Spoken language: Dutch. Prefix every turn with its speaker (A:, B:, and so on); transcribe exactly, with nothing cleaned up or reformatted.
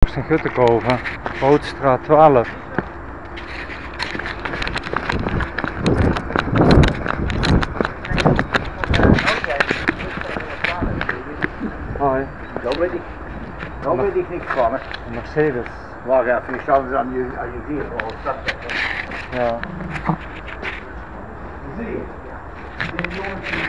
A: Oost- en Guttekoven, Houtstraat twaalf. Hoi.
B: Daar weet ik, daar weet ik niks van. Hè.
A: Een Mercedes.
B: Wacht even, je zal het aan je, aan je vier gewoon starten.
A: Ja.
B: Zie je? Die jongens